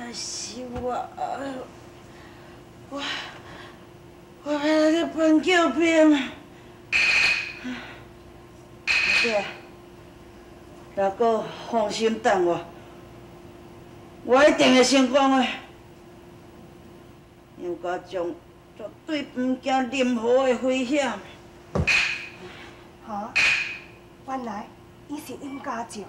是我，我要来去搬救兵。对，大哥放心等我一定会成功的。杨家将绝对不惊任何的危险。 哈，原来伊是杨家将。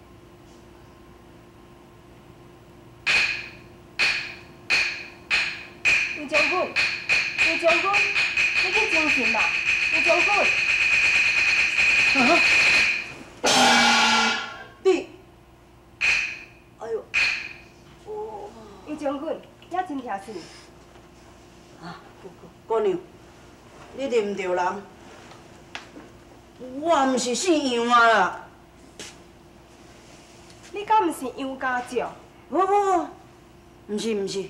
杨将军，杨将军，你去精神吧，杨将军。 你，哎呦， 杨将军，也真疼死。 姑娘，你认唔着人，我唔是姓杨啊啦。 你敢唔是杨家将？ 不，唔是。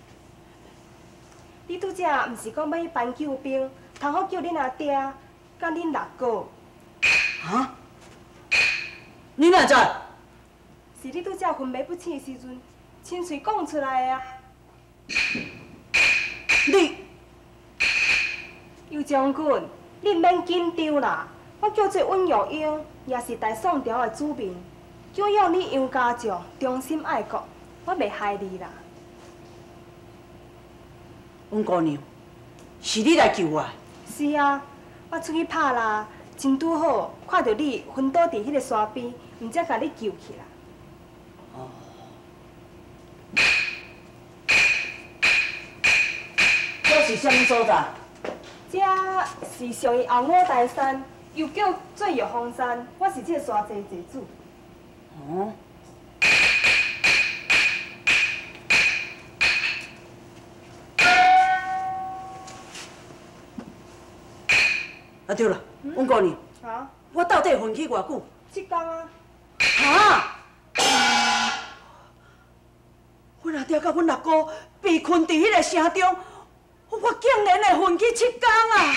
你拄则毋是讲要去搬救兵，通好叫恁阿爹甲恁六哥？ 啊？你哪知？ 是你拄则分别不清的时阵，亲嘴讲出来的啊！ 你， 杨将军，你唔免紧张啦，我叫做温玉英，也是大宋朝的子民，叫要你杨家将忠心爱国，我袂害你啦。 温姑娘，是你来救我？ 是啊，我出去拍啦，真拄好看到你昏倒伫迄个山边，毋则甲你救起来。 哦。这是什么所在？ 这是属于后五大山，又叫做玉峰山，我是这个山祭祭主。 哦。 啊对了，温姑娘，我到底混去偌久 ？7天啊。 哈？阮阿爹甲阮六哥被困伫迄个城中，我竟然会混去7天啊！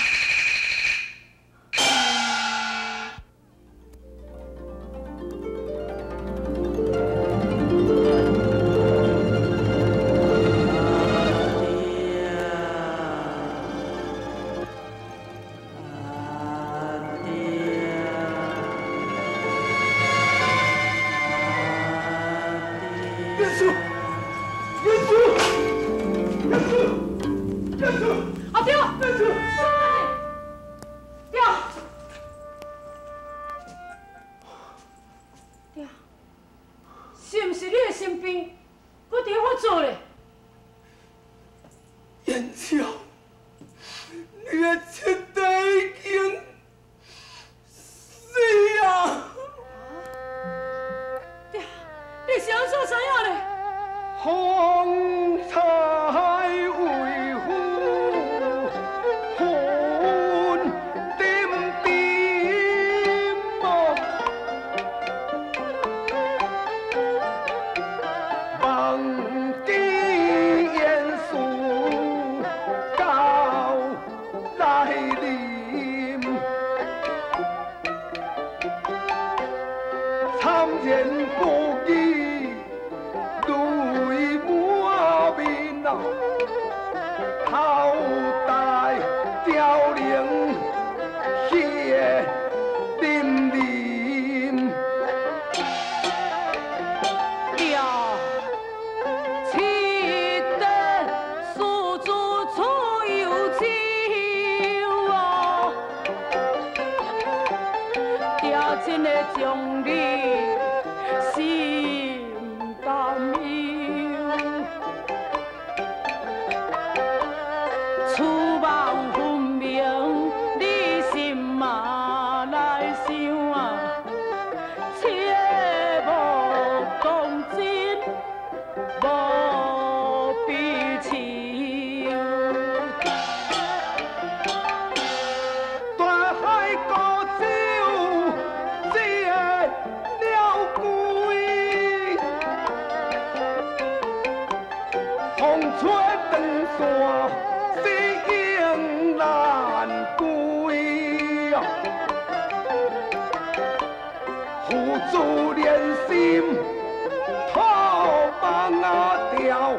付诸连心，讨房啊调。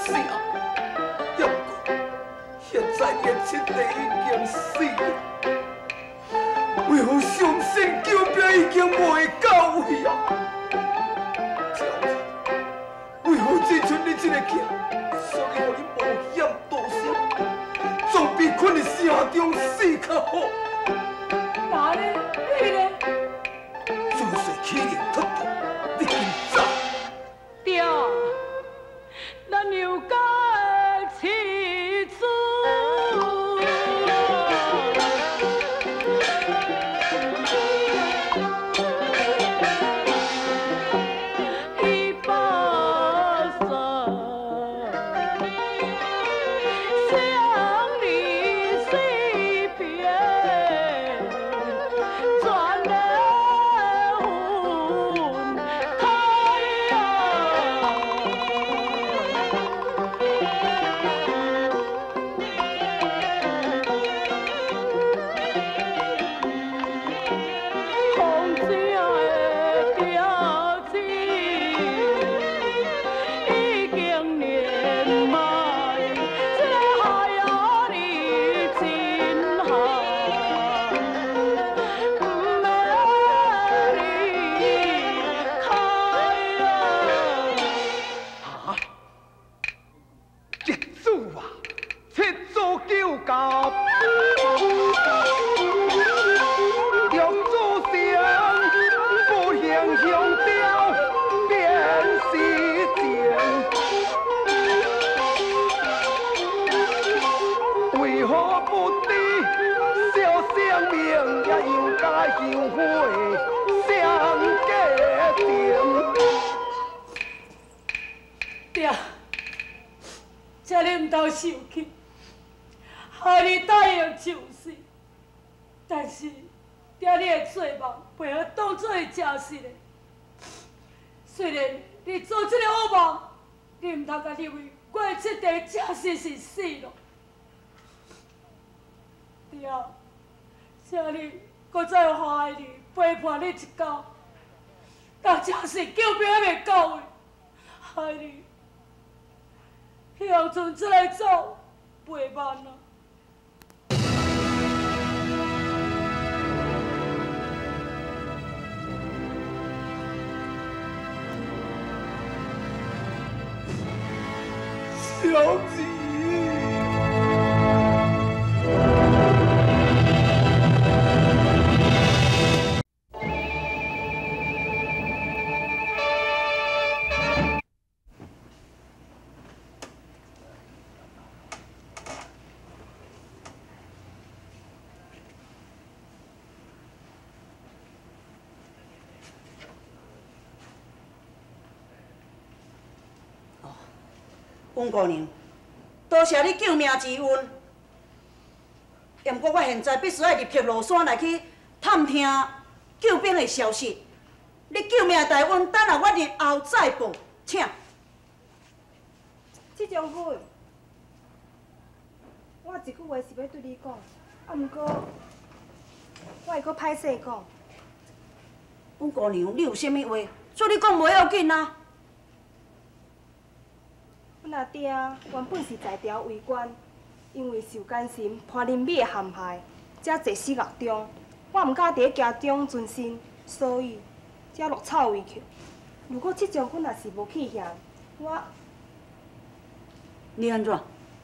啥？要过，现在你的亲弟已经死了，为何伤心救命已经袂到位啊？娇儿，为何只剩你一个囝，所以让你冒险渡生，总比困在城中死较好。 那呢？你呢？ 做事起灵脱毒，你紧走。 爹，咱有家的妻子，一把伞，相离虽别，转了魂开呀。风正的表情已经年迈，这海呀你真好，不免离开呀。 啊！一主啊，七祖救教，六祖成，不行香雕变是情，为何不知小生命也应该后悔相隔情？ 爹，这你唔当受气，害你答应就死。但是，爹你的做梦袂晓当做是真实的。虽然你做这个噩梦，你唔通甲认为我的这地真实是死了。爹，这你搁再有害你陪伴你一觉，但真是救命还袂到位，害你。向村再来走，袂慢啊！ 小姐。 温姑娘，多谢你救命之恩。不过我现在必须要入劈罗山来去探听救兵的消息。你救命的大恩，等下我日后再报，请。 这将军，我有一句话是要对你讲，不过我会搁歹势讲。 温姑娘，你有啥物话？做你讲袂要紧啊。 阮阿爹原本是在朝为官，因为受奸臣潘仁美的陷害，才坐死狱中。我毋敢伫家中存身，所以才落草为寇。如果这将军若是无去遐，我你安怎？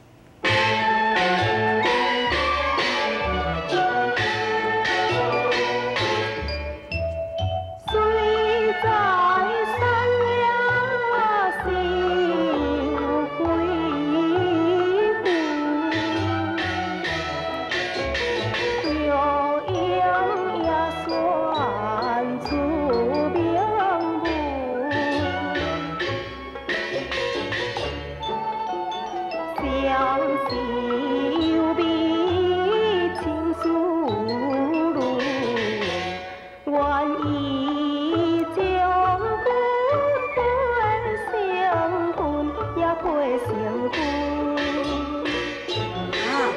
虽在山梁心归故，有影也算出名目。相思有比情丝路，愿意将骨配成婚，也配成婚。 啊，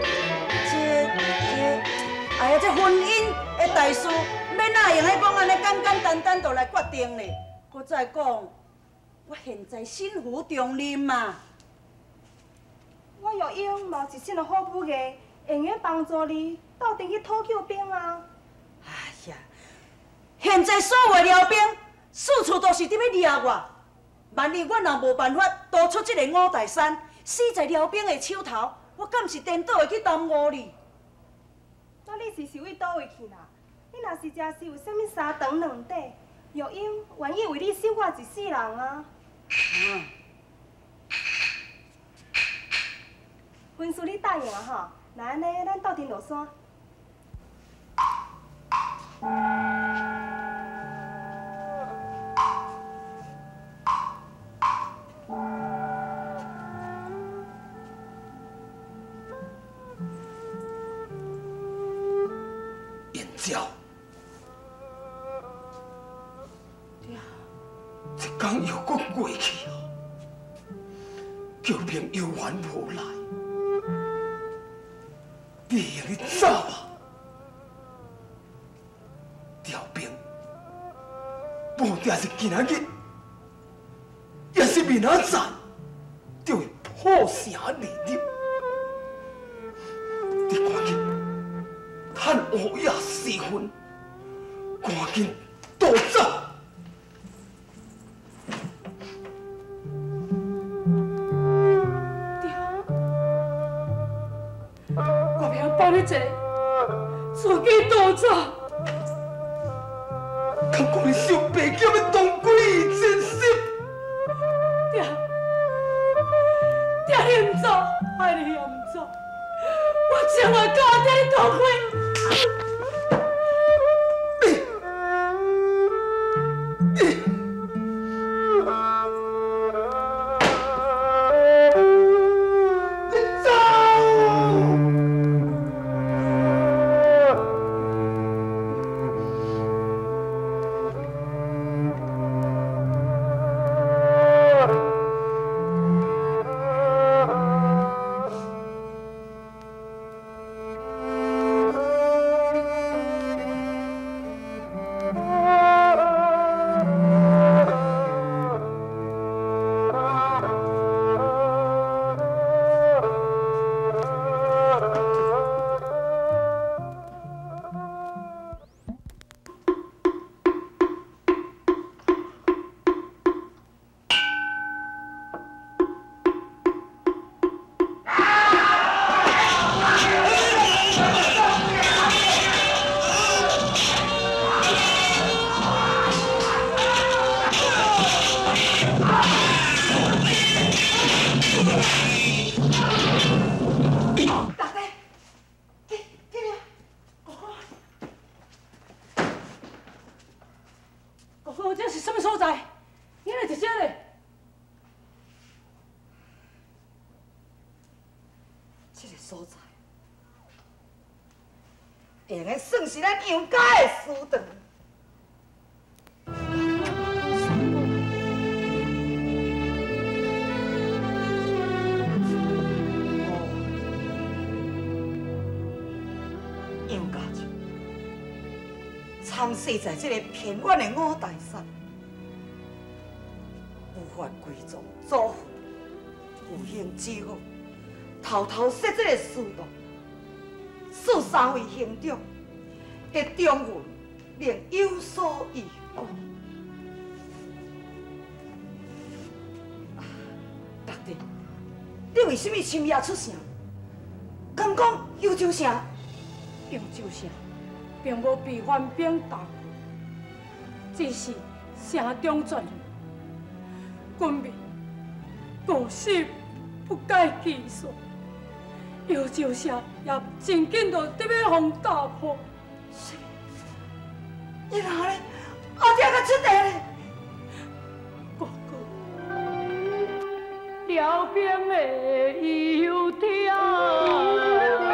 哎呀，这婚姻的大事，要哪会用咧讲安尼简简单单就来决定咧？搁再讲，我现在身负重任嘛。 我玉英嘛有一身的好武艺，会用帮助你斗阵去讨救兵啊。 哎呀，现在所有辽兵四处都是伫要掠我，万一我若无办法逃出这个五台山，死在辽兵的手头，我敢是颠倒会去耽误你？ 那你是想去倒位去啦？你若是真是有啥物三长两短，玉英愿意为你守我一世人啊。婚事你答应啊吼，那安尼咱斗阵落山。 燕娇，一天又搁过去啊，救兵犹原无来，你会用去走啊？调兵，无定是今仔日，也是明仔载，就会破城而入。你赶紧趁午夜时分，赶紧逃走！ 我命帮你一个，自己逃走。 看讲你受白剑的当归伊真心， 爹，爹你唔走，爱你也唔走，我情愿甲爹同归。这是什么所在？原来是这嘞！ 这个所在，会用算是咱杨家的私堂。杨家就参死在这个偏远的五台山。 无法归宗祖父，有幸之后，偷偷设这个私洞，使三位兄长的中文能有所依据。大弟，你为什么深夜出声？敢讲幽州城？ 并就城并无被官兵打，只是城中传言。 军民过死不计其数，幽州城也真紧就得要互打破。 然后呢，后壁个出题呢？ 哥哥，辽兵的油条。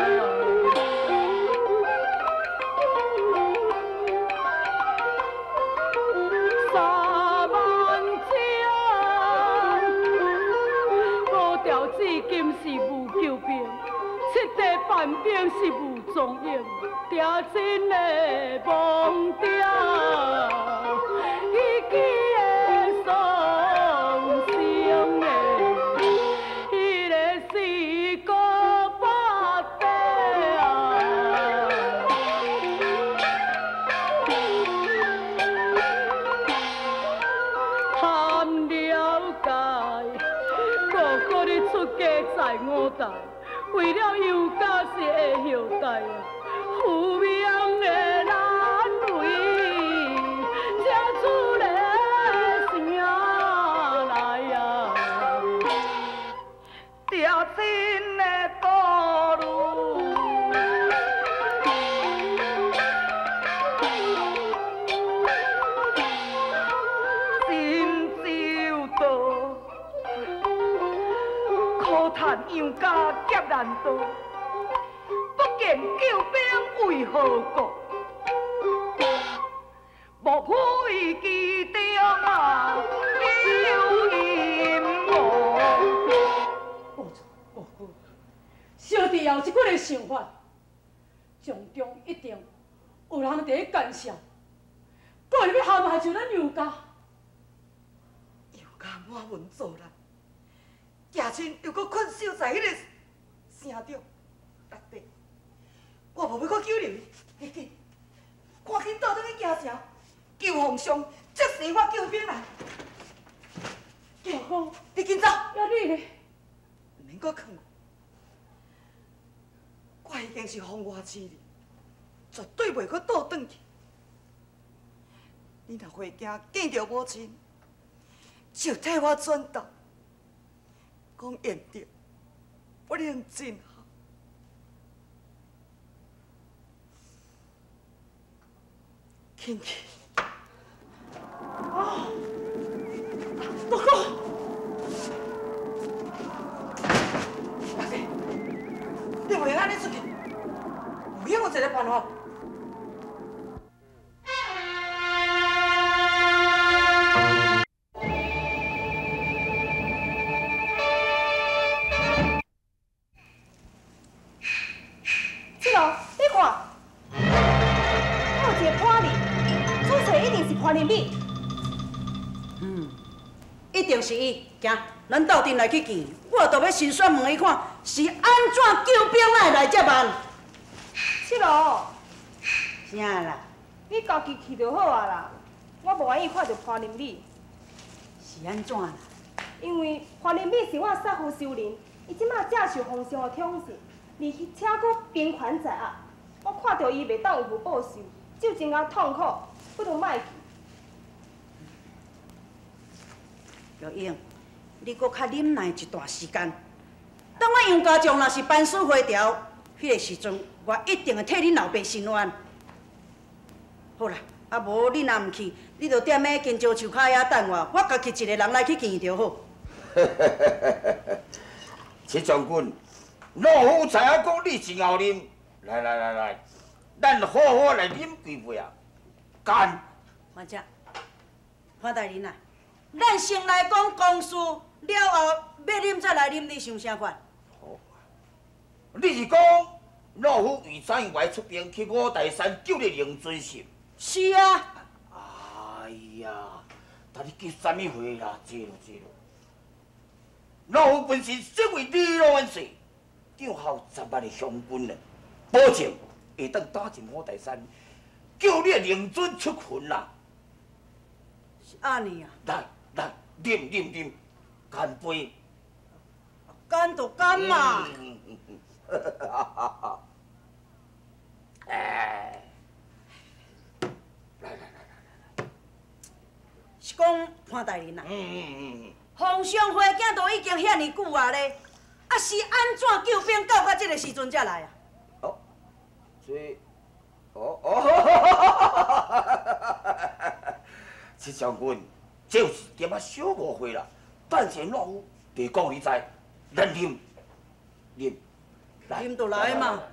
叛兵是无踪影，爹真的忘掉，伊记的伤心的，伊个是呀，有命的难为，才出来声来呀， 条真的道路。叹杨家劫难逃，不见救兵为何故？无配其中啊，有阴谋。 小弟也有一款的想法，从中一定有人在干涉，个人要陷害就咱杨家。 杨家满门作难。家亲又搁困守在迄个城中内底，我无要搁救你，赶紧倒转去京城，求皇上即时发救兵来。 大哥， 你紧走。 要你呢？ 唔免搁囥我已经是风外之人，绝对袂搁倒转去。你若回家见着母亲，就替我转达。讲验着，不能真好。轻去。 啊，大哥， 大姐，你袂安尼出去，有影我一个办法。 潘林美， 一定是伊。行，咱斗阵来去见。我倒要先选问伊看，是安怎救兵来接办？ 七郎， 啥啦？ 你家己去就好啊啦。我无愿意看到潘林美。 是安怎啦？ 因为潘林美是我杀父仇人，伊即马正受皇上的宠信，而且佫兵权在握。我看到伊袂当有福报仇，就真啊痛苦，不如莫去。 玉英，你搁较忍耐一段时间。等我杨家将若是班师回朝，迄个时阵，我一定会替恁老爸伸冤。好啦，啊无你若唔去，你就踮咧金蕉树骹遐等我，我家己一个人来去见就好。 七将军，老夫知影讲你是后任，来，咱好好来饮几杯啊！干！ 反正潘大人啊，咱先来讲公事，了后要啉再来啉，你想啥款？ 好，你是讲老夫为啥外出兵去五台山救你灵尊是？ 是啊。 哎呀，但你急啥物货啦？坐咯。老夫本是身为李老元帅，长效10万的湘军呢，保证会当打进五台山，救你灵尊出魂啦！ 是安尼啊？ 来，啉，干杯！ 干就干嘛。 哎，来， 是讲潘大人啊？皇上回京都已经遐尼久啊咧，啊是安怎救兵到这个时阵才来啊？ 哦，所以，七将军，这有一点仔小误会啦。等下老夫地讲你知，咱啉， 啉就来嘛。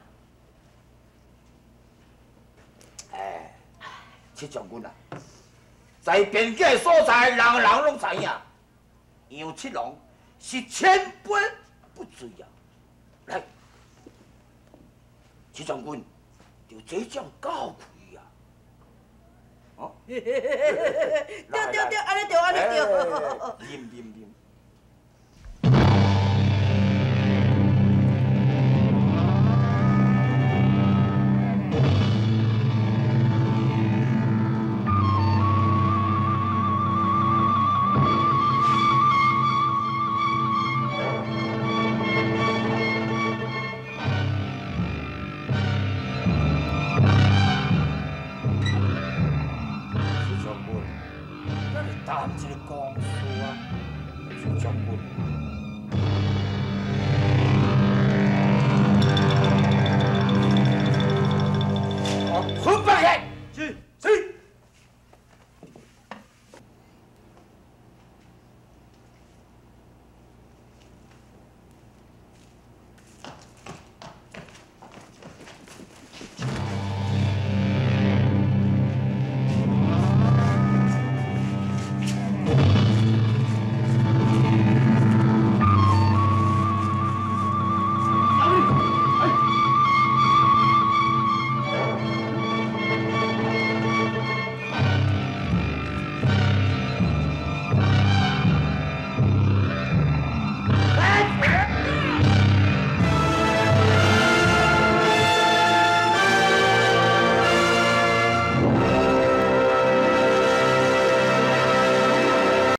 哎，七将军啊，在边界所在，人拢知影，杨七郎是千杯不醉啊！来，七将军就这种教诲啊！哦， 对，安尼对。 啉。 往事啊，就将军。我捆绑起来！